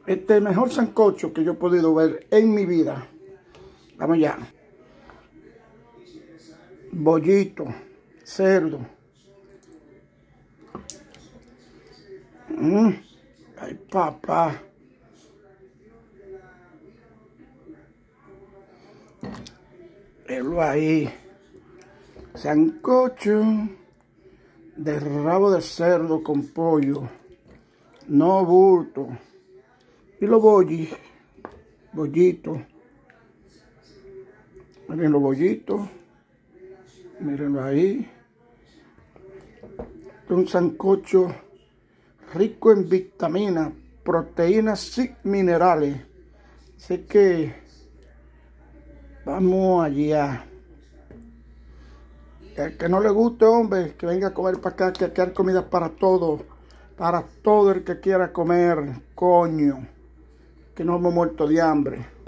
Este es el mejor sancocho que yo he podido ver en mi vida. Vamos allá. Bollito, cerdo. Ay, papá. Velo ahí. Sancocho de rabo de cerdo con pollo. No bulto. Y los bollitos. Miren los bollitos. Mírenlo ahí. Un sancocho rico en vitaminas, proteínas y minerales. Así que vamos allá. El que no le guste, hombre, que venga a comer para acá, que aquí hay comida para todo el que quiera comer, coño, que no hemos muerto de hambre.